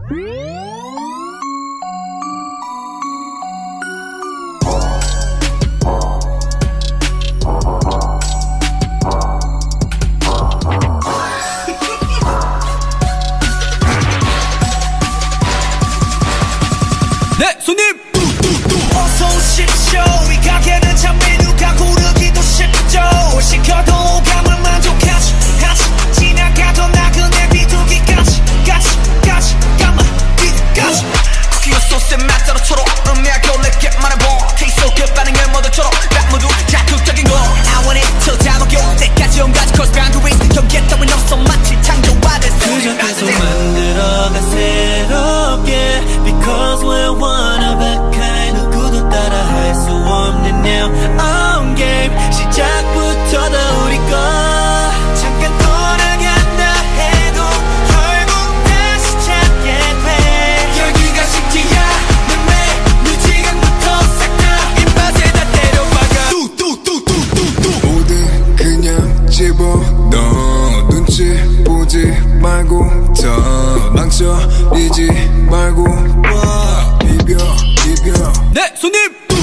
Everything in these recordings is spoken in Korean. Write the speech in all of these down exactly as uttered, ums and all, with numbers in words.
네, 손님! 어서 오십시오. 이 가게는 참 메뉴가 고르기도 쉽죠. 시켜도 감을 만족하지 하지 지나가던 나그네 비둘기까지 까지 까지 까만 비둘기까지 쿠키와 소스의 맛 따로 초록 음미하고 내게 말해봐 Taste so good 반응을 모두 초록 딱 모두 자극적인 거 I want it till 다 먹여 때까지 온가지 cross boundaries 경계 따윈 없어 마치 창조받은 그저 계속 만들어가 새롭게 Because we're one of a kind 누구도 따라 할 수 없는 now on game 시작부터 다 우리 거 잠깐 돌아간다 해도 결국 다시 찾게 돼 여기가 식지야 내 메뉴 지금부터 싹 다 입맛에 다 때려박아 뚜뚜뚜뚜뚜뚜 모든 그냥 집어넣어 눈치 보지 말고 더 망설이지 말고 와 비벼 비벼 네, 손님!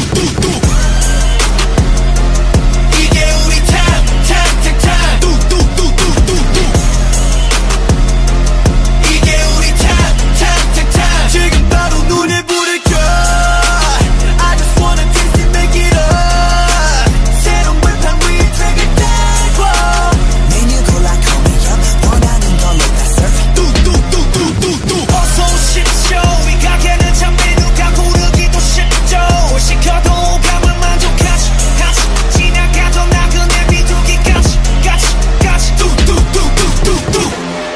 이게 우리 time time time time 뚜뚜뚜뚜뚜뚜 이게 우리 time time time time 지금 바로 눈에 불을 켜 I just wanna taste it make it up 새로운 판 위에 트랙을 달고 메뉴 골라 call me up 원하는 걸로 다 serve 뚜뚜뚜뚜뚜뚜 어서 오십시오. 이 가게는 참 메뉴가 고르기도 쉽죠. 시켜도 감을 만족하지 하지 지나가던 나그네 비둘기까지 까지 까지 뚜뚜뚜뚜뚜뚜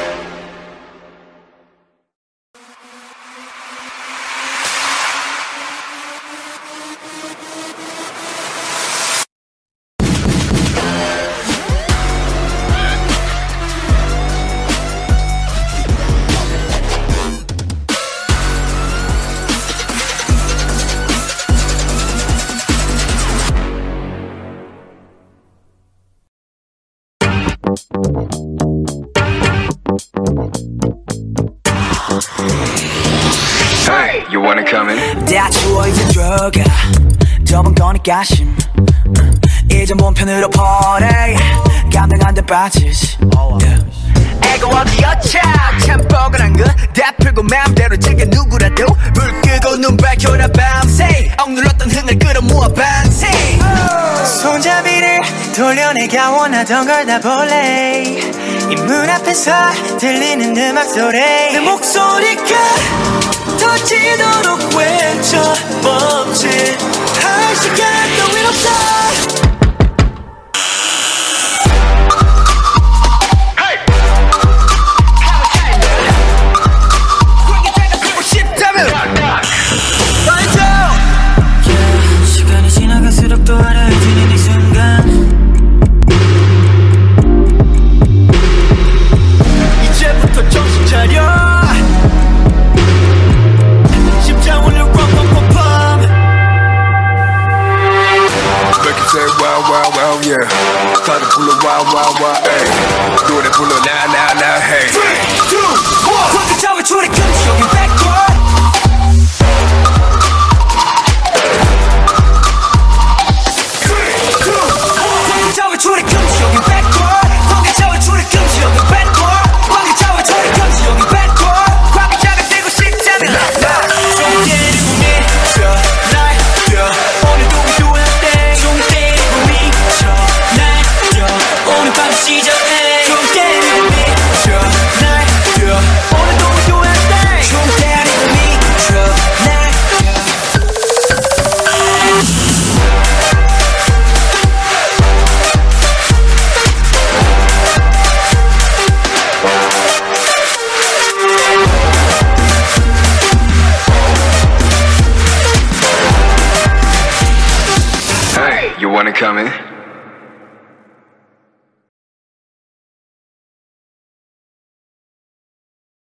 Hey, you wanna come in? 다 추워 이제 들어가 좁은 거니까 심 이제 몸편으로 퍼래 감당 안 돼 빠지지 애가 어디였자 참 뻐근한 거다 풀고 맘대로 즐겨 누구라도 불 끄고 눈 밝혀라 밤새 억눌렀던 흥을 끌어모아 반세 손잡이를 돌려내가 원하던 걸 다 볼래 이 문 앞에서 들리는 음악 소리 내 목소리가 터지도록 외쳐 멈칫 할 시간 따윈 없다 시간이 지나갈수록 또 알아지는 이 순간 이제부터 정신 차려 심장 울려 꽝꽝꽝꽝 Make it say wow wow wow yeah 다들 불러 wow wow wow ay 노래 불러 now now now hey three, two, one 광기 잡아 초리 금지 여기 backward 초리 금지 여기 backward 광기 잡아 초리 금지 여기 backward 광기 잡아 초리 금지 여기 backward 광기 잡아 들고 싶다면 좀 때리고 미쳐 날려 오늘도 위도한데 좀 때리고 미쳐 날려 오늘 밤 시작해 좀 때리고 미쳐 날려 오늘도 위도한데 좀 때리고 미쳐 날려 Hey, you wanna come in?